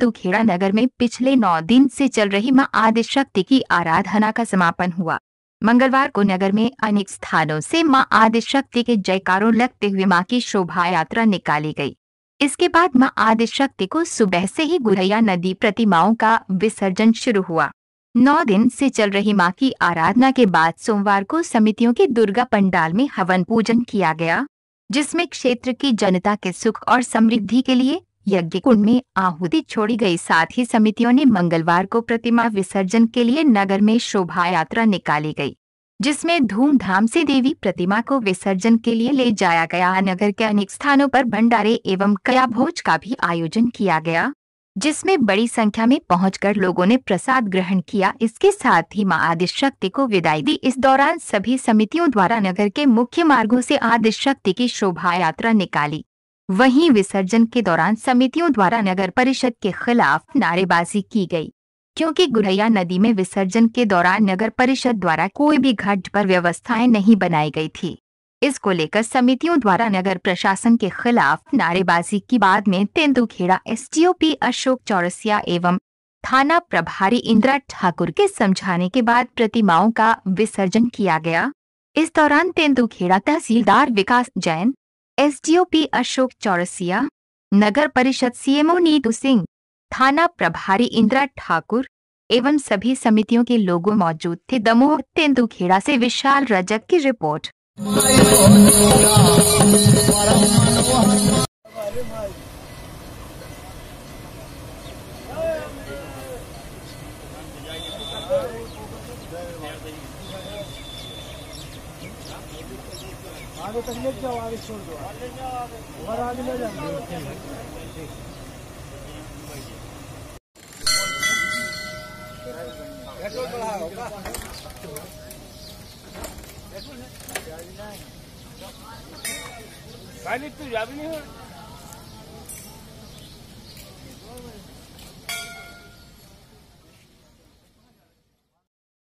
तेंदुखेड़ा नगर में पिछले 9 दिन से चल रही मां आदिशक्ति की आराधना का समापन हुआ। मंगलवार को नगर में अनेक स्थानों से मां आदिशक्ति के जयकारों लगते हुए मां की शोभा यात्रा निकाली गई। इसके बाद मां आदिशक्ति को सुबह से ही गुरैया नदी प्रतिमाओं का विसर्जन शुरू हुआ। 9 दिन से चल रही मां की आराधना के बाद सोमवार को समितियों के दुर्गा पंडाल में हवन पूजन किया गया, जिसमें क्षेत्र की जनता के सुख और समृद्धि के लिए यज्ञ कुंड में आहुति छोड़ी गई। साथ ही समितियों ने मंगलवार को प्रतिमा विसर्जन के लिए नगर में शोभा यात्रा निकाली गई, जिसमें धूमधाम से देवी प्रतिमा को विसर्जन के लिए ले जाया गया। नगर के अनेक स्थानों पर भंडारे एवं कया भोज का भी आयोजन किया गया, जिसमें बड़ी संख्या में पहुंचकर लोगों ने प्रसाद ग्रहण किया। इसके साथ ही मां आदिशक्ति को विदाई दी। इस दौरान सभी समितियों द्वारा नगर के मुख्य मार्गों से आदिशक्ति की शोभा यात्रा निकाली। वहीं विसर्जन के दौरान समितियों द्वारा नगर परिषद के खिलाफ नारेबाजी की गई, क्योंकि गुरैया नदी में विसर्जन के दौरान नगर परिषद द्वारा कोई भी घाट पर व्यवस्थाएं नहीं बनाई गई थी। इसको लेकर समितियों द्वारा नगर प्रशासन के खिलाफ नारेबाजी की। बाद में तेंदुखेड़ा एसडीओपी अशोक चौरसिया एवं थाना प्रभारी इंदिरा ठाकुर के समझाने के बाद प्रतिमाओं का विसर्जन किया गया। इस दौरान तेंदुखेड़ा तहसीलदार विकास जैन, एसडीओपी अशोक चौरसिया, नगर परिषद सीएमओ नीतू सिंह, थाना प्रभारी इंदिरा ठाकुर एवं सभी समितियों के लोग मौजूद थे। दमोह तेंदुखेड़ा से विशाल रजक की रिपोर्ट। आगे तक ले जाओ, आगे छोड़ दो और आगे ले जाओ। पेट्रोल बढ़ा होगा, पहले तो जा भी नहीं हो।